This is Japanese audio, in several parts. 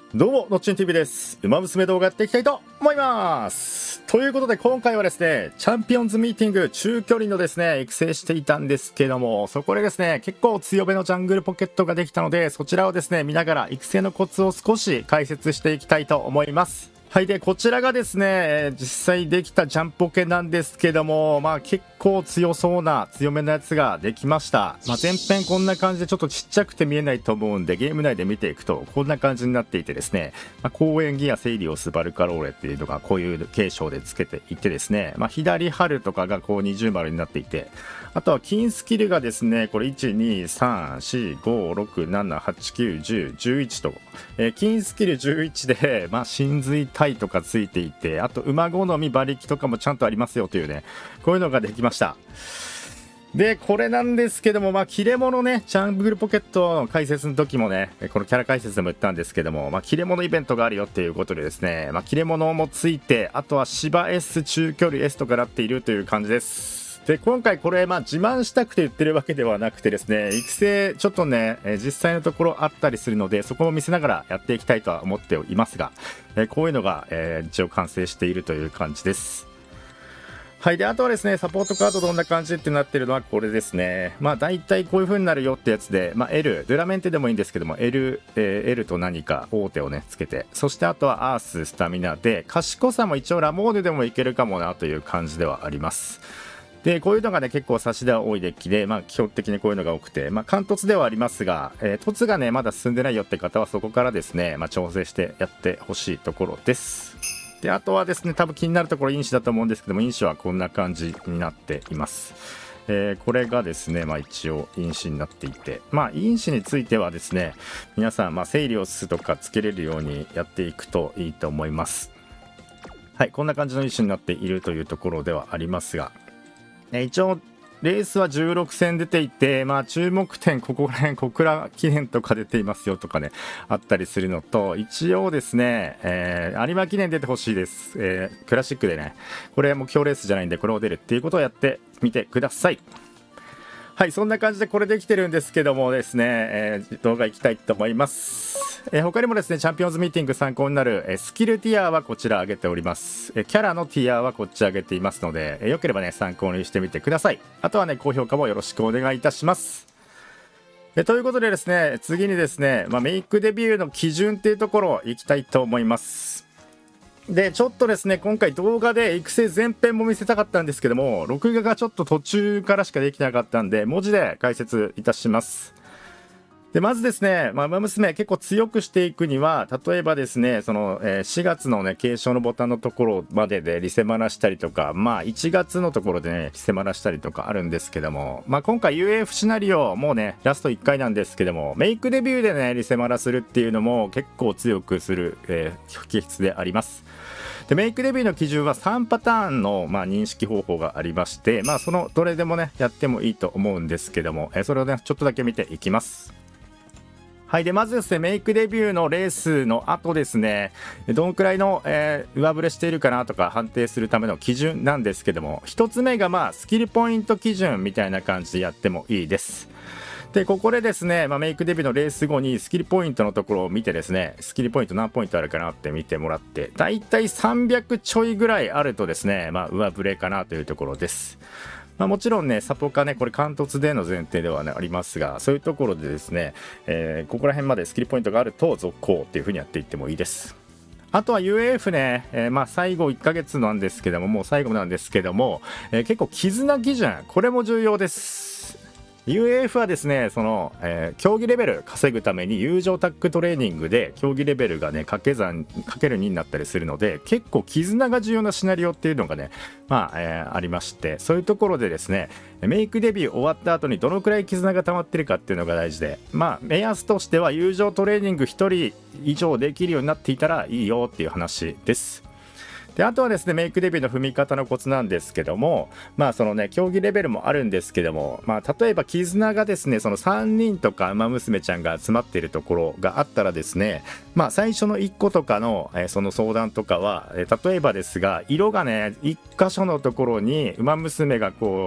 どうも、のっちん TV です。ウマ娘動画やっていきたいと思います。ということで、今回はですね、チャンピオンズミーティング中距離のですね、育成していたんですけども、そこでですね、結構強めのジャングルポケットができたので、そちらをですね、見ながら育成のコツを少し解説していきたいと思います。はい。で、こちらがですね、実際できたジャンポケなんですけども、結構強そうな強めのやつができました。前編こんな感じでちょっとちっちゃくて見えないと思うんで、ゲーム内で見ていくとこんな感じになっていてですね、公園ギアセイリオスバルカローレっていうのがこういう継承でつけていてですね、左春とかがこう二重丸になっていて、あとは金スキルがですね、これ1,2,3,4,5,6,7,8,9,10,11と、金スキル11で、神髄体とかついていて、あと馬好み馬力とかもちゃんとありますよというね、こういうのができました。で、これなんですけども、切れ者ね、ジャングルポケットの解説の時もね、このキャラ解説でも言ったんですけども、切れ者イベントがあるよっていうことでですね、切れ者もついて、あとは芝 S、中距離 S とかなっているという感じです。で、今回これ、自慢したくて言ってるわけではなくてですね、育成ちょっとね、実際のところあったりするので、そこを見せながらやっていきたいとは思っていますが、こういうのが、一応完成しているという感じです。はい。で、あとはですね、サポートカードどんな感じってなってるのはこれですね。大体こういう風になるよってやつで、L、ドゥラメンテでもいいんですけども、L と何か大手をね、つけて、そしてあとはアース、スタミナで、賢さも一応ラモーヌでもいけるかもなという感じではあります。で、こういうのがね、結構差しでは多いデッキで、基本的にこういうのが多くて、貫突ではありますが、突がね、まだ進んでないよって方はそこからですね、調整してやってほしいところです。で、あとはですね、多分気になるところ因子だと思うんですけども、因子はこんな感じになっています。これがですね、一応因子になっていて、因子についてはですね、皆さん、セイリオスとかつけれるようにやっていくといいと思います。はい、こんな感じの因子になっているというところではありますが、一応レースは16戦出ていて、注目点ここら辺小倉記念とか出ていますよとかねあったりするのと、一応ですね、有馬記念出てほしいです。クラシックでね、これ目標レースじゃないんでこれを出るっていうことをやってみてください。はい、そんな感じでこれできてるんですけどもですね、動画いきたいと思います。他にもですね、チャンピオンズミーティング参考になる、スキルティアはこちら上げております。キャラのティアはこっち上げていますので、よければね、参考にしてみてください。あとはね、高評価もよろしくお願いいたします。ということでですね、次にですね、メイクデビューの基準っていうところをいきたいと思います。で、ちょっとですね、今回動画で育成全編も見せたかったんですけども、録画がちょっと途中からしかできなかったんで、文字で解説いたします。で、まずですね、ウマ娘結構強くしていくには、例えばですね、その、4月のね、継承のボタンのところまででリセマラしたりとか、1月のところでね、リセマラしたりとかあるんですけども、今回 UAF シナリオ、もうね、ラスト1回なんですけども、メイクデビューでね、リセマラするっていうのも結構強くする、気質であります。で、メイクデビューの基準は3パターンの、認識方法がありまして、そのどれでもね、やってもいいと思うんですけども、それをね、ちょっとだけ見ていきます。はい。で、まずですね、メイクデビューのレースの後ですね、どのくらいの、上振れしているかなとか判定するための基準なんですけども、一つ目がスキルポイント基準みたいな感じでやってもいいです。で、ここでですね、メイクデビューのレース後にスキルポイントのところを見てですね、スキルポイント何ポイントあるかなって見てもらって、だいたい300ちょいぐらいあるとですね、上振れかなというところです。もちろんね、サポカね、これ貫突での前提では、ありますが、そういうところでですね、ここら辺までスキルポイントがあると続行っていう風にやっていってもいいです。あとは UAF ね、最後1ヶ月なんですけども、もう最後なんですけども、結構絆基準、これも重要です。UAF はですね、その、競技レベル稼ぐために友情タックトレーニングで競技レベルがね、かける2になったりするので、結構絆が重要なシナリオっていうのがね、ありまして、そういうところでですね、メイクデビュー終わった後にどのくらい絆が溜まってるかっていうのが大事で、目安としては友情トレーニング1人以上できるようになっていたらいいよっていう話です。で、あとはですね、メイクデビューの踏み方のコツなんですけども、そのね、競技レベルもあるんですけども、例えば絆がですね、その3人とか馬娘ちゃんが集まっているところがあったらですね、最初の1個とかの、その相談とかは、例えばですが、色がね、1箇所のところに馬娘がこう、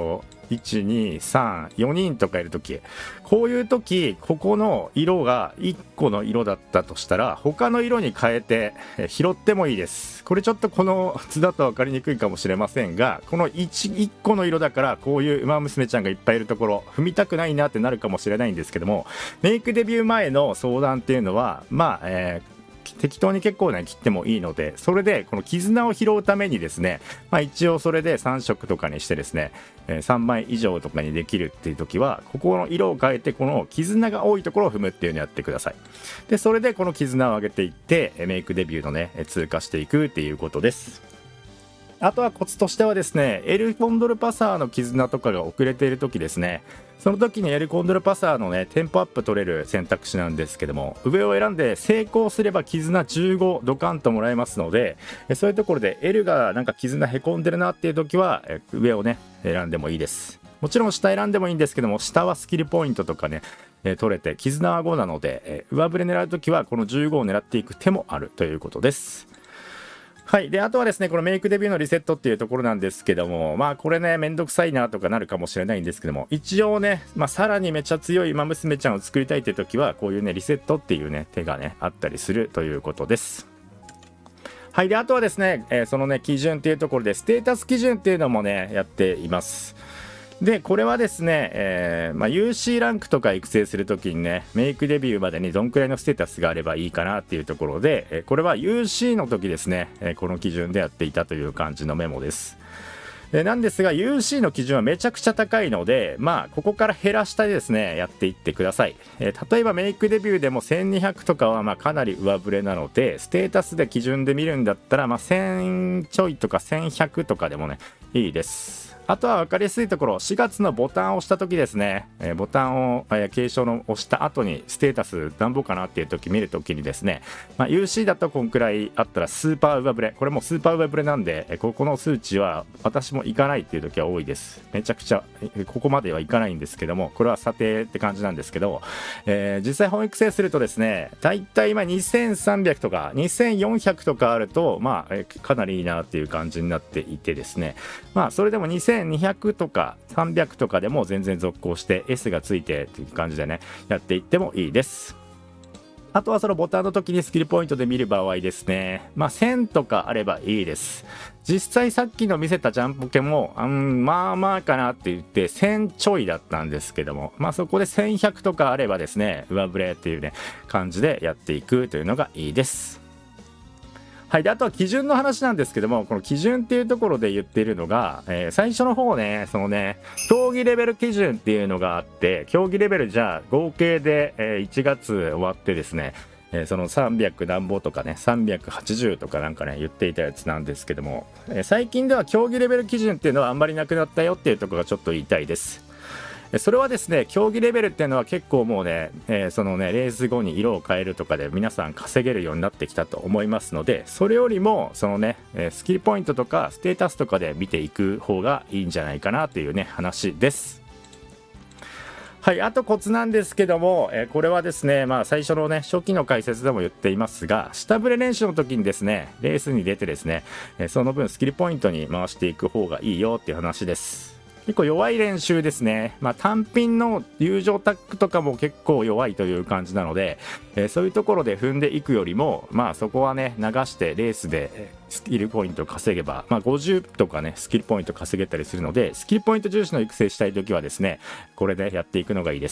123、4人とかいる時、こういう時ここの色が1個の色だったとしたら他の色に変えて拾ってもいいです。これちょっとこの図だと分かりにくいかもしれませんが、この 1個の色だからこういうウマ娘ちゃんがいっぱいいるところ踏みたくないなってなるかもしれないんですけども、メイクデビュー前の相談っていうのは適当に結構ね切ってもいいので、それでこの絆を拾うためにですね、一応それで3色とかにしてですね、3枚以上とかにできるっていう時はここの色を変えてこの絆が多いところを踏むっていうのをやってください。でそれでこの絆を上げていってメイクデビューのね通過していくっていうことです。あとはコツとしてはですね、エルコンドルパサーの絆とかが遅れている時ですね、その時にエルコンドルパサーのねテンポアップ取れる選択肢なんですけども、上を選んで成功すれば絆15ドカンともらえますので、そういうところで L がなんか絆へこんでるなっていう時は上をね選んでもいいです。もちろん下選んでもいいんですけども、下はスキルポイントとかね取れて絆は5なので、上振れ狙う時はこの15を狙っていく手もあるということです。はい。で、あとはですね、このメイクデビューのリセットっていうところなんですけども、これね、めんどくさいなとかなるかもしれないんですけども、一応ね、さらにめちゃ強いウマ娘ちゃんを作りたいっていう時は、こういうね、リセットっていうね、手がね、あったりするということです。はい。で、あとはですね、そのね、基準っていうところで、ステータス基準っていうのもね、やっています。でこれはですね、UC ランクとか育成するときにね、メイクデビューまでにどんくらいのステータスがあればいいかなっていうところで、これは UC の時ですね、この基準でやっていたという感じのメモです。なんですが UC の基準はめちゃくちゃ高いので、ここから減らしたりですねやっていってください。例えばメイクデビューでも1200とかはかなり上振れなので、ステータスで基準で見るんだったら1000ちょいとか1100とかでもねいいです。あとは分かりやすいところ、4月のボタンを押した時ですね、ボタンを継承の押した後にステータスなんぼかなっていう時見る時にですね、UC だとこんくらいあったらスーパー上振れ、これもスーパー上振れなんで、ここの数値は私もいかないっていう時は多いです。めちゃくちゃここまではいかないんですけども、これは査定って感じなんですけど、実際本育成するとですね、だいたい2300とか2400とかあるとかなりいいなっていう感じになっていてですね、それでも2200とか300とかでも全然続行して S がついてっていう感じでねやっていってもいいです。あとはそのボタンの時にスキルポイントで見る場合ですね、1000とかあればいいです。実際さっきの見せたジャンポケもかなって言って1000ちょいだったんですけども、そこで1100とかあればですね上振れっていうね感じでやっていくというのがいいです。はい。であとは基準の話なんですけども、この基準っていうところで言っているのが、最初の方ね、そのね競技レベル基準っていうのがあって、競技レベルじゃあ合計で、1月終わってですね、その300何ぼとかね380とかなんかね言っていたやつなんですけども、最近では競技レベル基準っていうのはあんまりなくなったよっていうところがちょっと言いたいです。それはですね、競技レベルっていうのは結構もうね、そのねレース後に色を変えるとかで皆さん稼げるようになってきたと思いますので、それよりもそのねスキルポイントとかステータスとかで見ていく方がいいんじゃないかなというね話です。はい。あとコツなんですけども、これはですね最初のね初期の解説でも言っていますが、下振れ練習の時にですねレースに出てですね、その分スキルポイントに回していく方がいいよっていう話です。結構弱い練習ですね。単品の友情タックとかも結構弱いという感じなので、そういうところで踏んでいくよりもそこはね流してレースでスキルポイントを稼げば、50とかねスキルポイント稼げたりするので、スキルポイント重視の育成したい時はですねこれでやっていくのがいいです。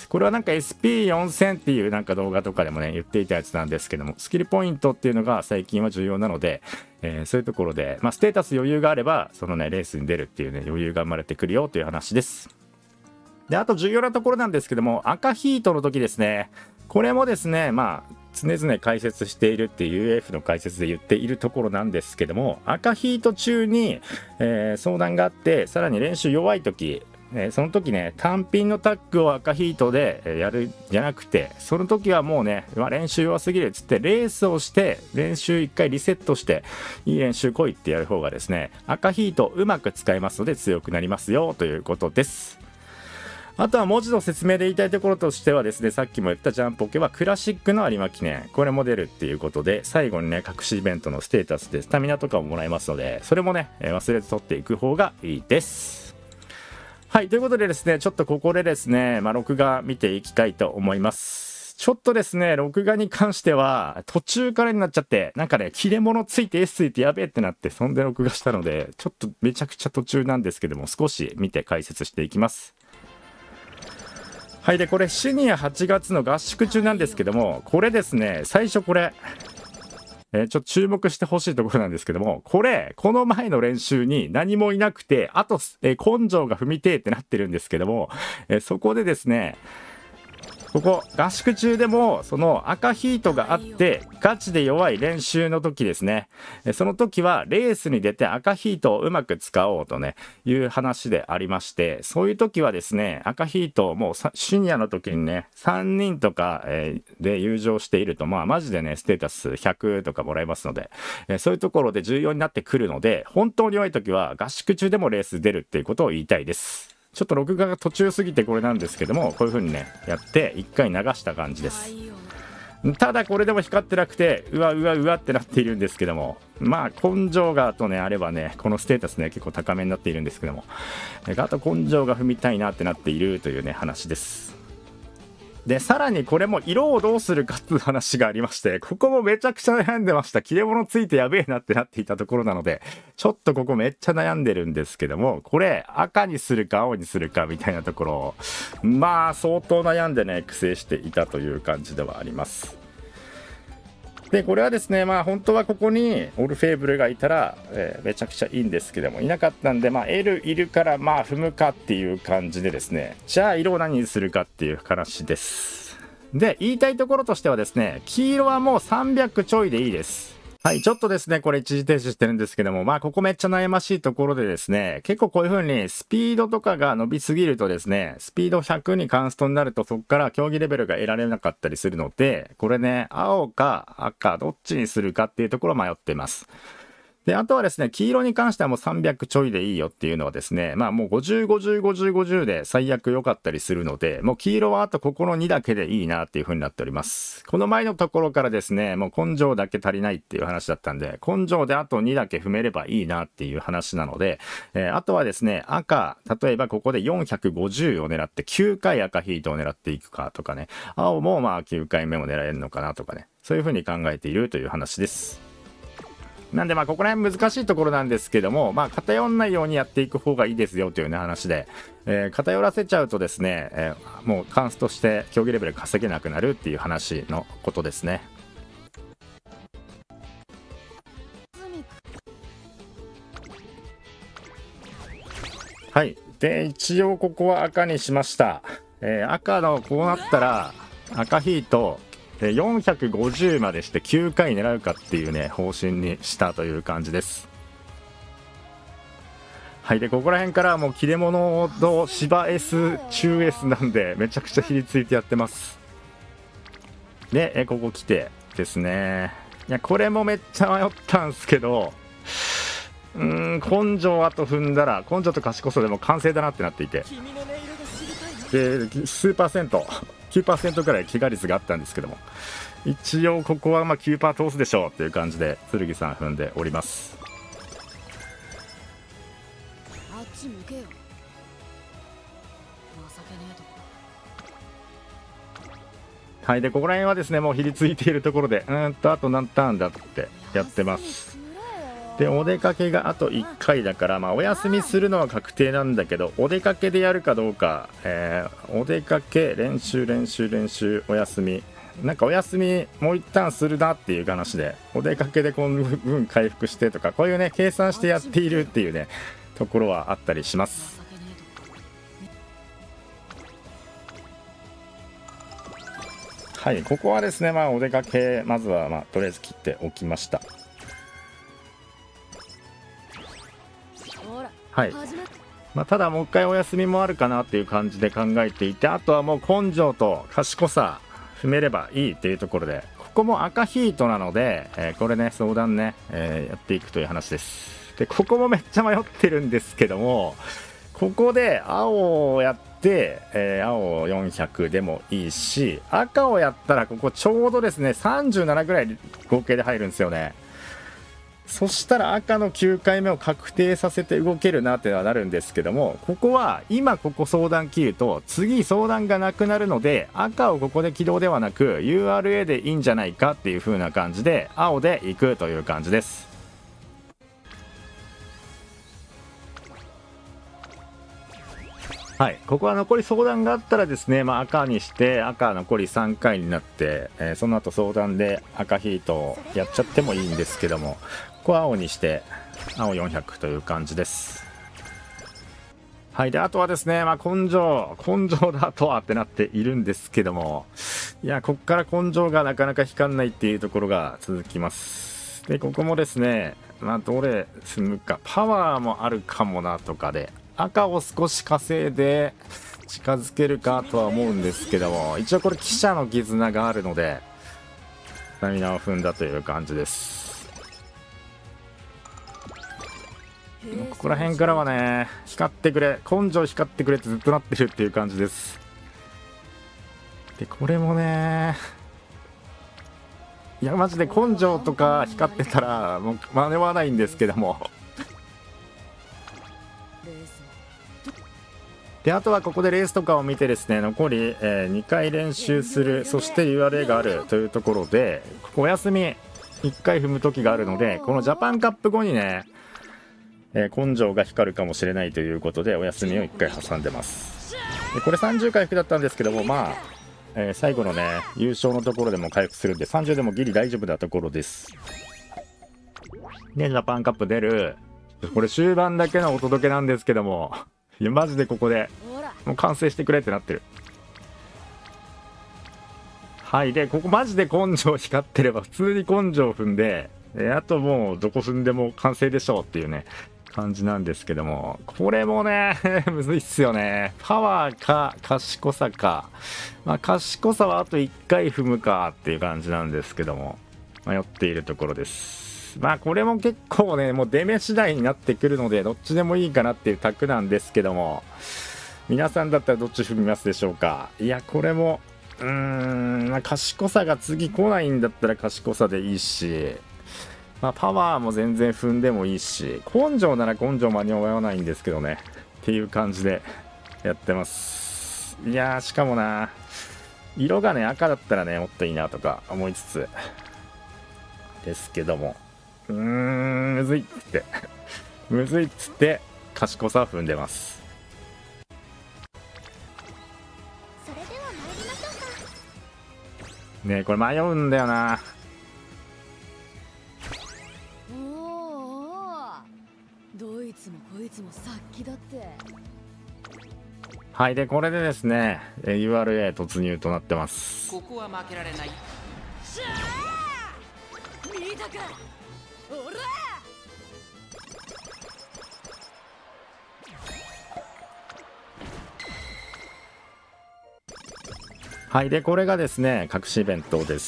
これはなんか SP4000 っていうなんか動画とかでもね言っていたやつなんですけども、スキルポイントっていうのが最近は重要なので、そういうところで、ステータス余裕があればそのねレースに出るっていうね余裕が生まれてくるよという話です。であと重要なところなんですけども、赤ヒートの時ですね、これもですね常々解説しているっていう UF の解説で言っているところなんですけども、赤ヒート中に、相談があってさらに練習弱い時、その時ね単品のタッグを赤ヒートでやるんじゃなくて、その時はもうね練習弱すぎるっつってレースをして練習1回リセットしていい練習来いってやる方がですね赤ヒートうまく使えますので強くなりますよということです。あとは文字の説明で言いたいところとしてはですね、さっきも言ったジャンポケはクラシックの有馬記念、これも出るっていうことで、最後にね隠しイベントのステータスでスタミナとかももらえますので、それもね忘れず取っていく方がいいです。 はい、ということでですね、ちょっとここでですね、録画見ていきたいと思います。ちょっとですね、録画に関しては、途中からになっちゃって、なんかね、切れ物ついて S ついてやべえってなって、そんで録画したので、ちょっとめちゃくちゃ途中なんですけども、少し見て解説していきます。はい、で、これシニア8月の合宿中なんですけども、これですね、最初これ、ちょっと注目してほしいところなんですけども、この前の練習に何もいなくて、あと、根性が踏みてえってなってるんですけども、そこでですね、ここ合宿中でもその赤ヒートがあってガチで弱い練習の時ですね、その時はレースに出て赤ヒートをうまく使おうとねいう話でありまして、そういう時はですね、赤ヒートをもうシニアの時にね3人とかで友情しているとマジでねステータス100とかもらえますので、そういうところで重要になってくるので、本当に弱い時は合宿中でもレース出るっていうことを言いたいです。ちょっと録画が途中すぎてこれなんですけども、こういう風にねやって一回流した感じです。ただこれでも光ってなくてうわってなっているんですけども、根性がとねあればね、このステータスね結構高めになっているんですけども、あと根性が踏みたいなってなっているというね話です。でさらにこれも色をどうするかっていう話がありまして、ここもめちゃくちゃ悩んでました。切れ物ついてやべえなってなっていたところなので、ちょっとここめっちゃ悩んでるんですけども、これ赤にするか青にするかみたいなところを相当悩んでね苦戦していたという感じではあります。でこれはですね、本当はここにオルフェーブルがいたら、めちゃくちゃいいんですけども、いなかったんで、L いるから踏むかっていう感じでですね、じゃあ色を何にするかっていう話です。で言いたいところとしてはですね、黄色はもう300ちょいでいいです。はい、ちょっとですね、これ一時停止してるんですけども、ここめっちゃ悩ましいところでですね、結構こういう風にスピードとかが伸びすぎるとですね、スピード100にカンストになるとそこから競技レベルが得られなかったりするので、これね、青か赤どっちにするかっていうところを迷っています。で、あとはですね、黄色に関してはもう300ちょいでいいよっていうのはですね、もう50、50、50、50で最悪良かったりするので、もう黄色はあとここの2だけでいいなっていう風になっております。この前のところからですね、もう根性だけ足りないっていう話だったんで、根性であと2だけ踏めればいいなっていう話なので、あとはですね、赤、例えばここで450を狙って9回赤ヒートを狙っていくかとかね、青も9回目も狙えるのかなとかね、そういう風に考えているという話です。なんでここら辺難しいところなんですけども、偏んないようにやっていく方がいいですよというね話で、偏らせちゃうとですね、もうカンストして競技レベル稼げなくなるっていう話のことですね。はい、で一応ここは赤にしました。赤のこうなったら赤ヒート450までして9回狙うかっていうね方針にしたという感じです。はい、でここら辺からもう切れ物と芝 S 中 S なんでめちゃくちゃひりついてやってます。でここ来てですね、いやこれもめっちゃ迷ったんですけど、根性あと踏んだら根性と賢さでも完成だなってなっていて、で数パーセント9% くらい怪我率があったんですけども、一応ここは9% 通すでしょうっていう感じで剣さん踏んでおります。はい、でここら辺はですねもうひりついているところであと何ターンだってやってます。でお出かけがあと1回だから、お休みするのは確定なんだけど、お出かけでやるかどうか、お出かけ練習お休み、なんかお休みもう一旦するなっていう話で、お出かけでこの分回復してとか、こういうね計算してやっているっていうねところはあったりします。はい、ここはですねお出かけまずはとりあえず切っておきました。はい、ただもう一回お休みもあるかなっていう感じで考えていて、あとはもう根性と賢さ踏めればいいっていうところで、ここも赤ヒートなので、これね相談ね、やっていくという話です。でここもめっちゃ迷ってるんですけども、ここで青をやって、青400でもいいし、赤をやったらここちょうどですね37ぐらい合計で入るんですよね。 そしたら赤の9回目を確定させて動けるなってのはなるんですけども、ここは今ここ相談切ると次相談がなくなるので、赤をここで起動ではなく URA でいいんじゃないかっていう風な感じで青で行くという感じです。はい、ここは残り相談があったらですね、赤にして赤残り3回になって、その後相談で赤ヒートをやっちゃってもいいんですけども、ここは青にして青400という感じです。はい、であとはですね、根性だとはってなっているんですけども、いやここから根性がなかなか光んないっていうところが続きます。でここもですね、どれ積むか、パワーもあるかもなとかで赤を少し稼いで近づけるかとは思うんですけども、一応これ汽車の絆があるのでスタミナを踏んだという感じです。ここら辺からはね、光ってくれ、根性光ってくれってずっとなってるっていう感じです。でこれもね、いやマジで根性とか光ってたらもう真似はないんですけどもであとはここでレースとかを見てですね、残り、2回練習する、そして URA があるというところで、ここお休み1回踏む時があるので、このジャパンカップ後にね、根性が光るかもしれないということでお休みを1回挟んでます。でこれ30回復だったんですけども、最後のね優勝のところでも回復するんで30でもギリ大丈夫なところです。でジャパンカップ出る、これ終盤だけのお届けなんですけども、いやマジでここでもう完成してくれってなってる。はい、でここマジで根性光ってれば普通に根性踏んで、あともうどこ踏んでも完成でしょうっていうね感じなんですけども、これもねむずいっすよね。パワーか賢さか、賢さはあと1回踏むかっていう感じなんですけども、迷っているところです。これも結構ねもう出目次第になってくるのでどっちでもいいかなっていう択なんですけども、皆さんだったらどっち踏みますでしょうか。いやこれも賢さが次来ないんだったら賢さでいいし、パワーも全然踏んでもいいし、根性なら根性間に合わないんですけどねっていう感じでやってます。いやしかもな、色がね赤だったらねもっといいなとか思いつつですけども、むずいっつってむずいっつって賢さを踏んでます。 それでは参りましょうか。 ねえこれ迷うんだよな。 どいつもこいつも殺気だって。 はいでこれでですね URA 突入となってます。 ここは負けられない。 しゃー見たかおら。 はいでこれがですね隠し弁当です。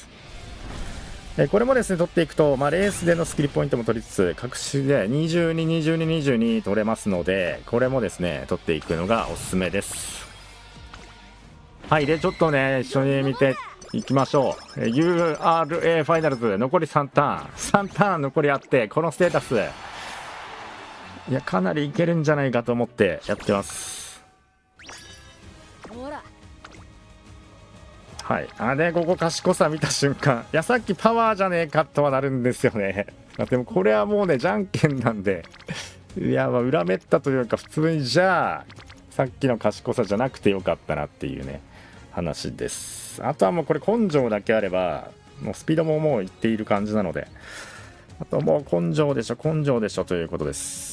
これもですね取っていくと、レースでのスキルポイントも取りつつ隠しで222222取れますので、これもですね取っていくのがおすすめです。はいでちょっとね一緒に見ていきましょう。URA ファイナルズ残り3ターン残りあって、このステータスいやかなりいけるんじゃないかと思ってやってます。 ほらはい、でここ賢さ見た瞬間、いやさっきパワーじゃねえかとはなるんですよね。でもこれはもうねじゃんけんなんで、いや裏めったというか普通にじゃあさっきの賢さじゃなくてよかったなっていうね話です。あとはもうこれ根性だけあればもうスピードももういっている感じなので、あともう根性でしょということです。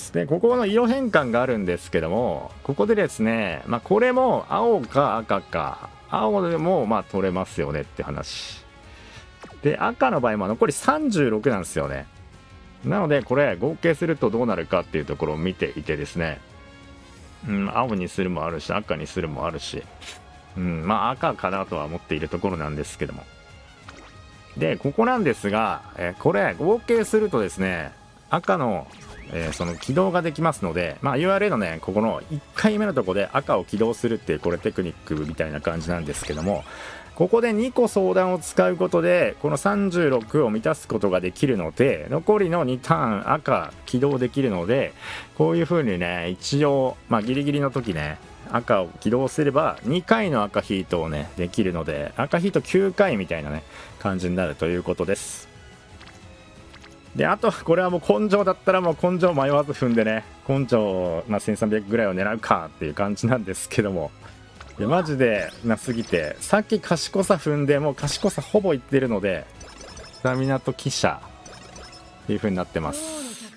でここの色変換があるんですけども、ここでですねこれも青か赤か、青でも取れますよねって話で、赤の場合も残り36なんですよね。なのでこれ合計するとどうなるかっていうところを見ていてですね、青にするもあるし赤にするもあるし、赤かなとは思っているところなんですけども、でここなんですが、これ合計するとですね赤のその起動ができますので、まあ、URL のねここの1回目のところで赤を起動するっていうこれテクニックみたいな感じなんですけども、ここで2個相談を使うことでこの36を満たすことができるので、残りの2ターン赤起動できるので、こういう風にね一応、まあ、ギリギリの時ね赤を起動すれば2回の赤ヒートをねできるので、赤ヒート9回みたいなね感じになるということです。であとこれはもう根性だったらもう根性迷わず踏んでね、根性、まあ、1300ぐらいを狙うかっていう感じなんですけども、いやマジでなすぎて、さっき賢さ踏んでもう賢さほぼいってるので、スタミナと汽車っていう風になってます。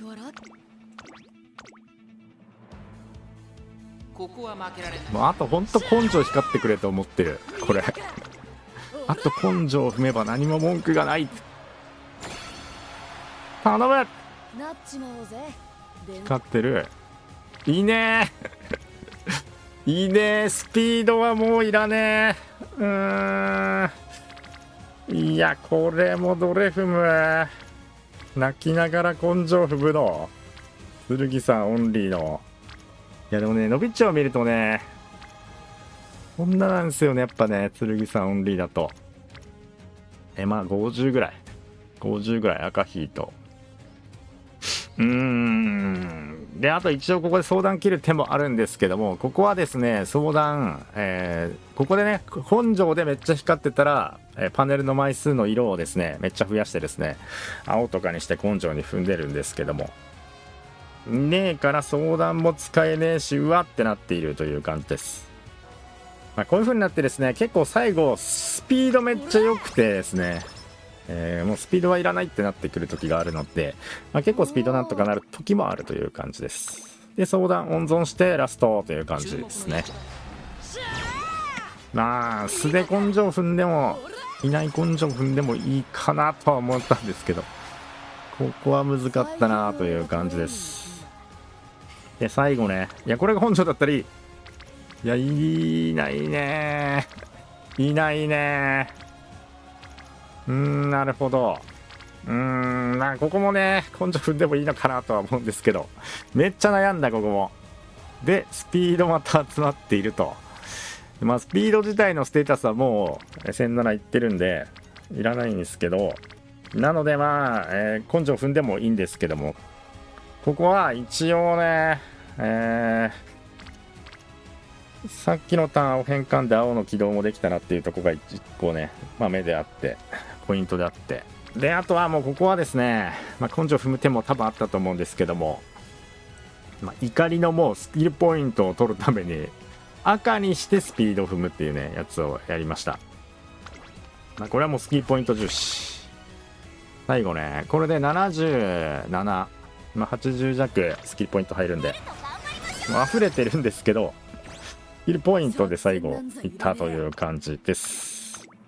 もうあとほんと根性光ってくれと思ってるこれあと根性を踏めば何も文句がない。頼む。光ってる。いいねいいね。スピードはもういらねえ。いやこれもどれ踏む。泣きながら根性踏むの剣さんオンリーの。いやでもね、のびっちを見るとねこんななんですよね、やっぱね剣さんオンリーだと。まあ50ぐらい赤ヒート。であと一応ここで相談切る手もあるんですけども、ここはですね相談、ここでね根性でめっちゃ光ってたら、パネルの枚数の色をですねめっちゃ増やしてですね青とかにして根性に踏んでるんですけども、ねえから相談も使えねえし、うわってなっているという感じです。まあ、こういう風になってですね結構最後スピードめっちゃ良くてですね、もうスピードはいらないってなってくる時があるので、まあ、結構スピードなんとかなる時もあるという感じです。で相談温存してラストという感じですね。まあ素で根性踏んでもいない根性踏んでもいいかなとは思ったんですけど、ここは難かったなという感じです。で最後ね、いやこれが本性だったり、いやいないねいないね。なるほど。まあここもね根性踏んでもいいのかなとは思うんですけど、めっちゃ悩んだここも。でスピードまた集まっていると。まあスピード自体のステータスはもう1007いってるんでいらないんですけど、なのでまあ、根性踏んでもいいんですけども、ここは一応ね、さっきのターンを変換で青の起動もできたなっていうところが1個ね、まあ、目であってポイントであって、であとはもうここはですね、まあ、根性踏む手も多分あったと思うんですけども、まあ、怒りのもうスキルポイントを取るために赤にしてスピードを踏むっていうねやつをやりました。まあ、これはもうスキルポイント重視。最後ねこれで77、まあ、80弱スキルポイント入るんでもう溢れてるんですけど、スキルポイントで最後いったという感じです。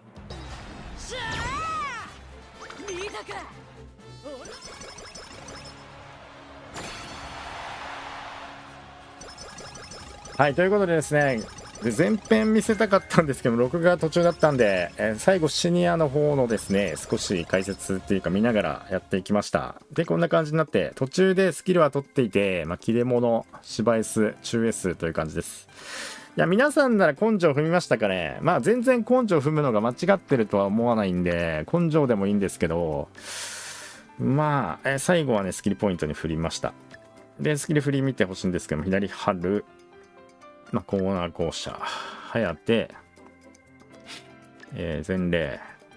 はいということでですね、前編見せたかったんですけど録画途中だったんで、最後シニアの方のですね少し解説っていうか見ながらやっていきました。でこんな感じになって途中でスキルは取っていて、まあ、切れ者芝 S 中 S という感じです。いや皆さんなら根性踏みましたかね。まあ全然根性踏むのが間違ってるとは思わないんで根性でもいいんですけど、まあ、最後はねスキルポイントに振りました。でスキル振り見てほしいんですけども、左春、まあ、コーナー校舎、はやて、前例。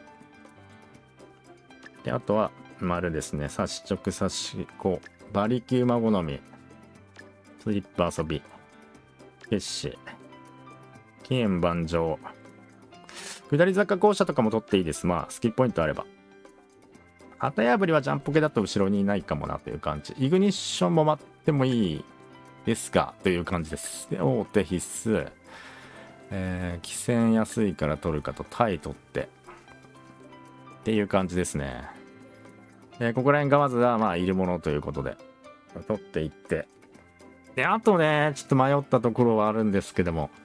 で、あとは、丸ですね。差し直差し子、馬力馬好み、スリップ遊び、決死、起源盤上、下り坂校舎とかも取っていいです。まあ、スキルポイントあれば。旗破りはジャンポケだと後ろにいないかもなという感じ。イグニッションも待ってもいいですかという感じです。で大手必須、汽船安いから取るかとタイ取ってっていう感じですね。ここら辺がまずはまあいるものということで取っていって、であとねちょっと迷ったところはあるんですけども、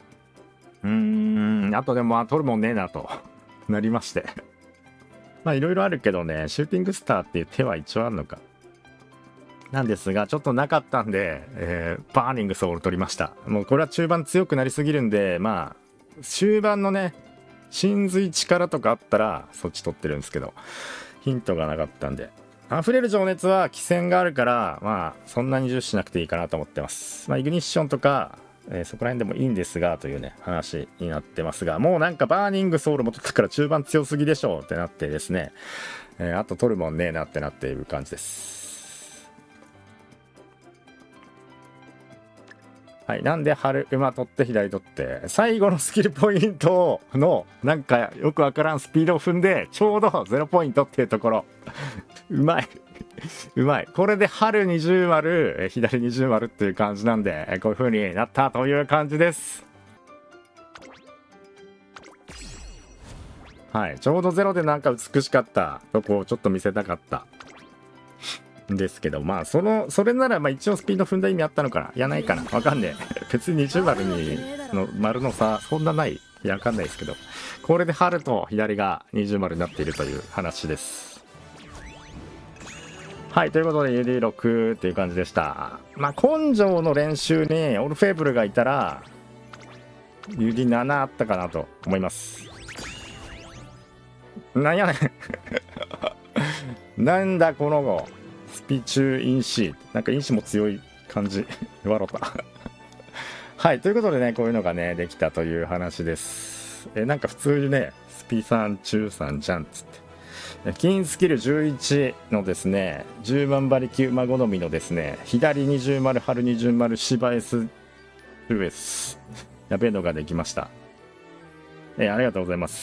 あとでも取るもんねえなとなりましてまあいろいろあるけどね、シューティングスターっていう手は一応あるのか。 なんですがちょっとなかったんで、バーニングソウル取りました。もうこれは中盤強くなりすぎるんで、まあ終盤のね神髄力とかあったらそっち取ってるんですけど、ヒントがなかったんで、溢れる情熱は起戦があるから、まあそんなに重視しなくていいかなと思ってます。まあイグニッションとか、そこら辺でもいいんですがというね話になってますが、もうなんかバーニングソウルも取ったから中盤強すぎでしょうってなってですね、あと取るもんねえなってなっている感じです。はい、なんで春馬取って左取って最後のスキルポイントのなんかよくわからんスピードを踏んでちょうど0ポイントっていうところうまいうまい。これで春20丸左20丸っていう感じなんで、こういう風になったという感じです。はい、ちょうど0でなんか美しかったとこをちょっと見せたかったんですけど、まあそれならまあ一応スピード踏んだ意味あったのかな、いやないかな、わかんねえ別に20丸にの丸の差そんなない、いやわかんないですけど、これで春と左が20丸になっているという話です。はい、ということで UD6 っていう感じでした。まあ根性の練習にオルフェーブルがいたら UD7 あったかなと思います。なんやねんなんだこの子スピチューインシー、なんかインシーも強い感じ笑ったはい、ということでね、こういうのがねできたという話です。なんか普通にねスピさん中さんじゃんっつって金スキル11のですね10万馬力馬好みのですね左20丸春20丸芝 S ルエスやべえのができました。ありがとうございます。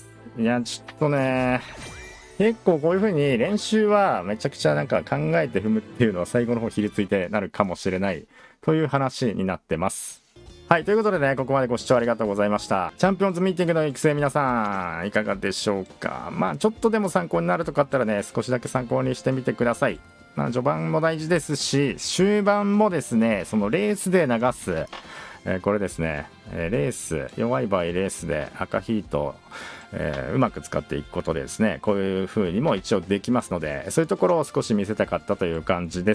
いやちょっとね結構こういう風に練習はめちゃくちゃなんか考えて踏むっていうのは最後の方ひりついてなるかもしれないという話になってます。はい、ということでね、ここまでご視聴ありがとうございました。チャンピオンズミーティングの育成、皆さんいかがでしょうか。まあちょっとでも参考になるとかあったらね、少しだけ参考にしてみてください。まあ序盤も大事ですし、終盤もですね、そのレースで流す、これですね、レース弱い場合レースで赤ヒート、うまく使っていくことでですね、こういう風にも一応できますので、そういうところを少し見せたかったという感じです。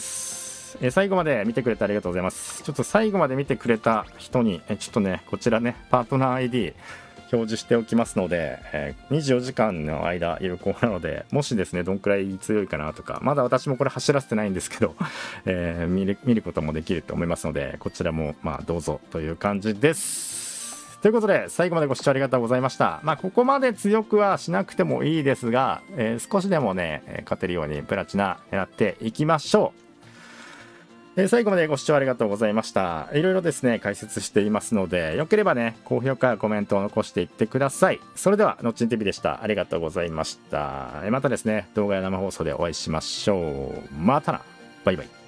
最後まで見てくれてありがとうございます。ちょっと最後まで見てくれた人にちょっとねこちらねパートナー ID 表示しておきますので、24時間の間有効なので、もしですねどんくらい強いかなとか、まだ私もこれ走らせてないんですけど、見ることもできると思いますので、こちらもまあどうぞという感じです。ということで最後までご視聴ありがとうございました。まあここまで強くはしなくてもいいですが、少しでもね勝てるようにプラチナ狙っていきましょう。最後までご視聴ありがとうございました。いろいろですね解説していますので、よければね高評価コメントを残していってください。それではのっちん TV でした。ありがとうございました。またですね動画や生放送でお会いしましょう。またな、バイバイ。